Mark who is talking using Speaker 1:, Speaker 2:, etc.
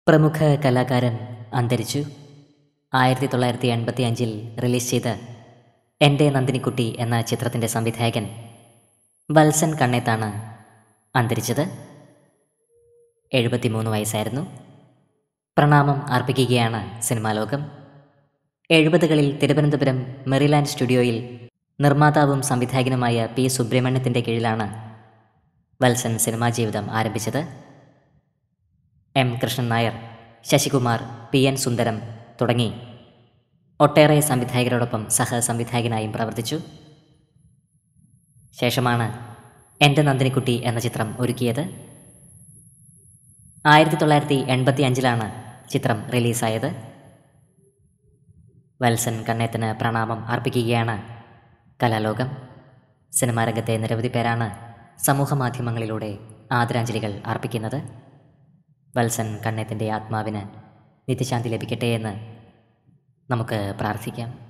Speaker 1: പ്രമുഖ കലാകാരൻ അന്തരിച്ചു. 1985 റിലീസ് ചെയ്ത എൻ്റെ നന്ദിനിക്കുട്ടി എന്ന ചിത്രത്തിൻ്റെ സംവിധായകൻ വത്സൻ കണ്ണേത്താണ് അന്തരിച്ചത്. 73 വയസ്സായിരുന്നു. പ്രണാമം അർപ്പിക്കുകയാണ് സിനിമാ ലോകം. 70കളിൽ തിരുവനന്തപുരം മെറിലാൻഡ് സ്റ്റുഡിയോയിൽ നിർമ്മാതാവും സംവിധായകനുമായ പി സുബ്രഹ്മണ്യത്തിൻ്റെ കീഴിലാണ് വത്സൻ സിനിമാ ജീവിതം ആരംഭിച്ചത്. M Krishnan Nair, Sasikumar, P N Sundaram തുടങ്ങി ഒട്ടേറെ സംവിധായകരോടൊപ്പം സഹസംവിധായകനായും പ്രവർത്തിച്ചു. ശേഷമാണ് എൻ്റെ നന്ദിനിക്കുട്ടി എന്ന ചിത്രം ഒരുക്കിയത്. 1985 ചിത്രം റിലീസായത്. വത്സൻ കണ്ണേത്തിന് പ്രണാമം അർപ്പിക്കുകയാണ് കലാലോകം. സിനിമാരംഗത്തെ നിരവധി പേരാണ് സമൂഹമാധ്യമങ്ങളിലൂടെ ആദരാഞ്ജലികൾ അർപ്പിക്കുന്നത്. വത്സൻ കണ്ണേത്തിൻ്റെ ആത്മാവിന് നിത്യശാന്തി ലഭിക്കട്ടെ എന്ന് നമുക്ക് പ്രാർത്ഥിക്കാം.